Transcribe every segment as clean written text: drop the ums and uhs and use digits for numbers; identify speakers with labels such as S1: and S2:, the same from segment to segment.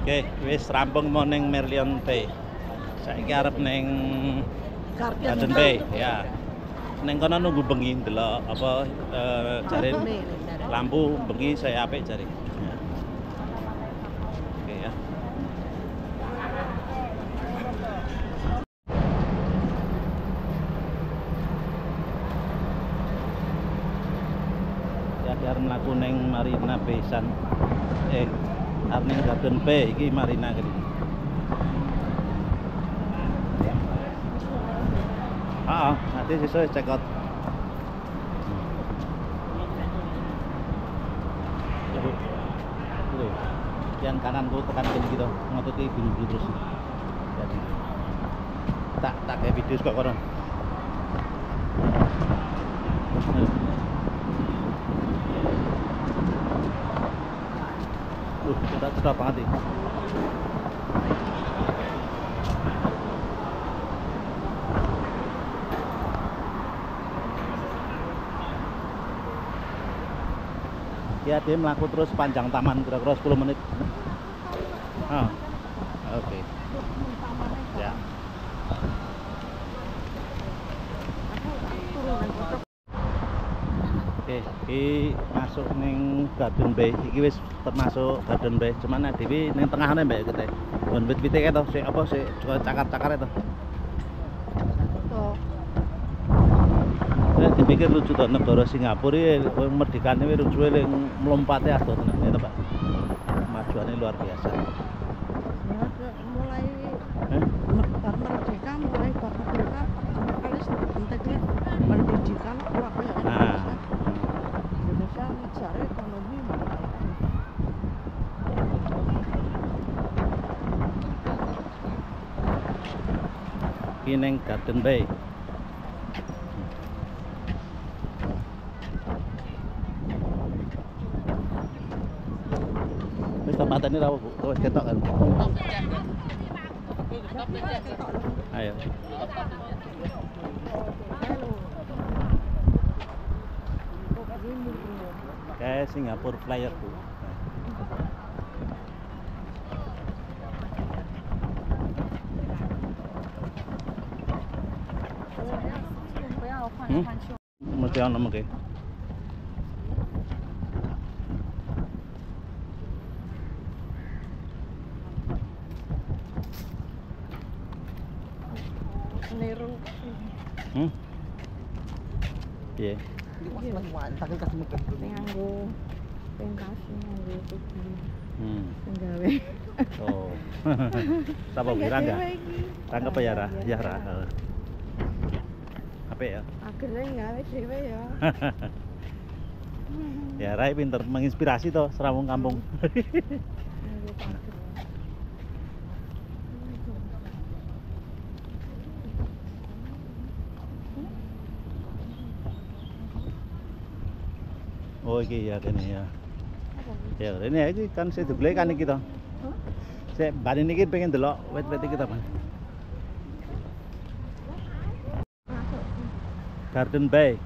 S1: Oke, wis rampung mau ning Merlion Bay. Saiki arep ning Garden Bay, ya. Ning kono nunggu bengi ndelok apa jare lampu bengi saya apik jare. Ya. Oke ya. Ya arep mlaku ning Marina Bay San. Arep ning Garden Bay iki Marina kene. Nanti sesuk check out. Yang kananku tekan kene gitu, ngotoki biru-biru terus. Jadi tak kayak video kok kono. Kita sudah banget nih. Ya dia melaku terus panjang taman kira-kira 10 menit. Oke. Ya. Oke, iki masuk ning Garden Bay. Iki wis termasuk Garden Bay. Cuman dhewe ning tengahane mbak kita. Gon wit-wite to, sik apa sik cakar-cakar to. Dipikir lucu tuh negara Singapura ini merdekane wis lucu melompate adoh tenan ya Pak. Kemajuannya luar biasa.
S2: Mulai merdeka mulai merdeka kali pentingnya pendidikan Indonesia ngejar ekonomi
S1: ini ning Garden Bay. Tempatan ini rawa Bu, wis ketok kan. Ayo. Kayak Singapore Flyer Bu. Mesti ono mengke.
S2: Niru.
S1: Piye?
S2: Nganggo pentas nganggo iki. Nggawe.
S1: Oh. Sapa Wirangga? Rangga apa ya Ra? Ya Ra. Apa ya?
S2: Akhirnya nggawe dhewe ya.
S1: Ya Rai pinter menginspirasi toh serawung kampung. Oh iki ya kene ya. Ya ini iki kan saya dibeli kan iki to. Saya bani niki pengen delok wet-wet iki to, Bang. Garden Bay.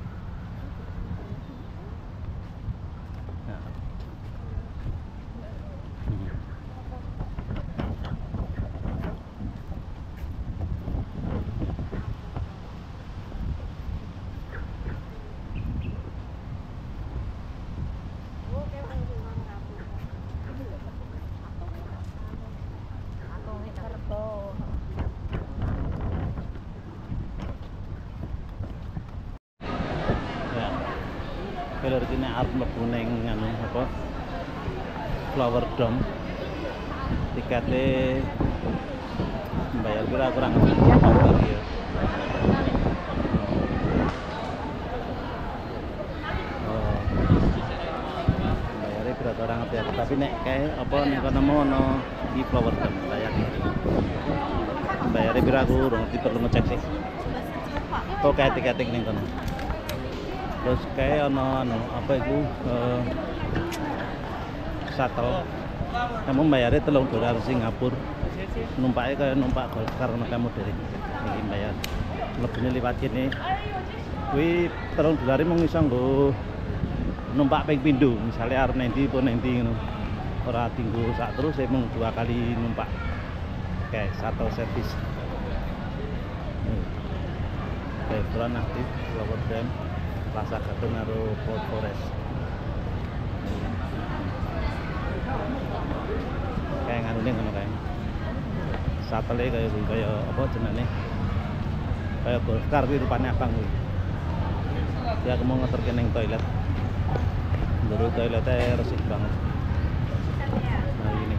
S1: Kalau ini arep mlebu ning anu apa? Flower Dome. Tiketnya bayar kurang lebih ya. Bayarnya berapa orang ya? Tapi nek kayak apa nek kono ono di Flower Dome bayar iki. Bayarnya berapa kurang perlu ngecek sih. Kok kayak tiket ning kono. Terus kayak ono apa itu shuttle kamu bayarnya $3 Singapura numpaknya kayak numpak karena kamu dari ini bayar lebihnya lewat ini wih $3 mau bisa nggak numpak ping pindu misalnya arep nendi pun nendi ngono ora tinggu sak terus emang 2 kali numpak. Oke, shuttle service. Chevron aktif, Flower Dam, Plaza Gatun karo Port Forest. Kayak nganune ngono kae. Shuttle kaya apa jenenge? Kayak golf car kuwi rupane abang kuwi. Dia aku mau ngeterke ning toilet. Menurut toiletnya resik banget. Nah ini.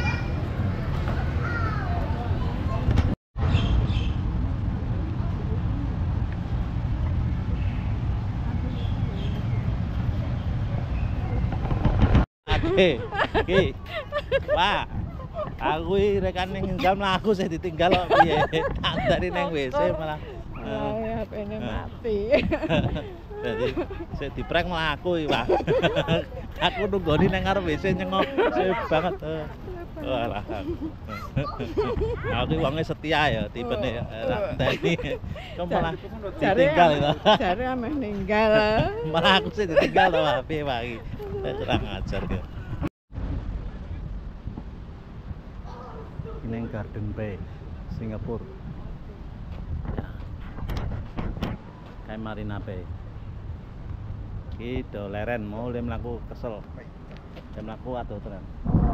S1: Oke. Wah. Aku rekan ning jam aku saya ditinggal kok piye. Tak dari ning WC malah.
S2: Ya HP-ne mati.
S1: Jadi saya diprank malah aku iki, Pak. Aku nunggoni nang ngarep WC nyengok sip banget. Walah. Aku wonge setia ya tipene ora enteni. Kok malah ditinggal itu.
S2: Jare ameh ninggal.
S1: Malah aku sih ditinggal to, Pak. Piye, Pak iki? Kurang ajar ke. Ini Garden Bay, Singapura. Ya. Kayak Marina Bay. Gitu, leren mau le mlaku kesel. Jam mlaku atuh tenan.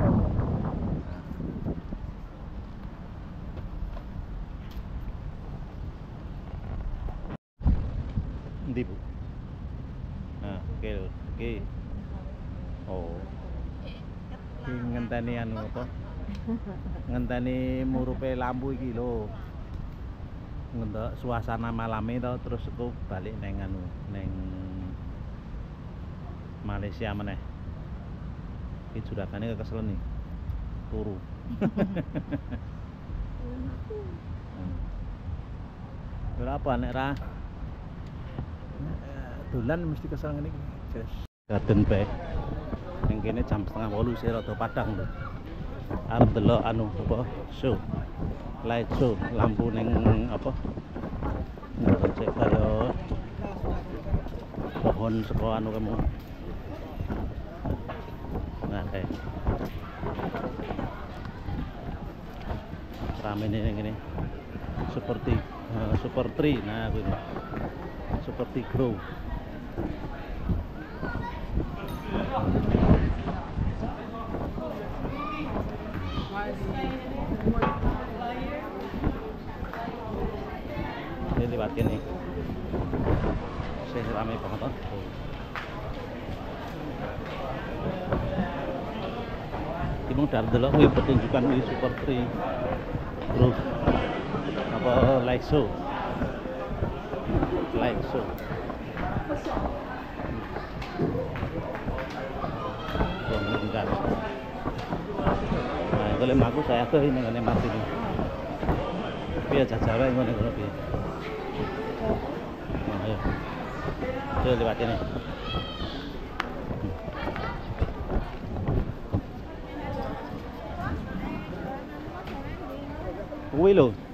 S1: Endi, Bu? Nah, oke. Oh. Iki ngenteni anu apa? Ngenteni murupe lampu iki lho. Ngendok suasana malame to terus aku balik neng anu neng Malaysia meneh. Iki jurakane kekeselen nih. Turu. Berapa nek ra? Dolan mesti kesel ngene iki. Garden Bay. Ning kene jam 7:30 sih rada padang lho. Arep delok anu apa show. Light show lampu ning apa? Cek kaya pohon saka anu kamu. Nah, kayak rame nih ini seperti super tree. Nah ini seperti grow. Ini lewat ini saya rame banget oh. Timung dar delok kuwi pertunjukan kuwi super tree grow apa light show enggak. Nah kalau aku saya tuh ini ngene mati ini piye jajare ngene ngono piye. Nah ayo coba lewat ini kuwi lho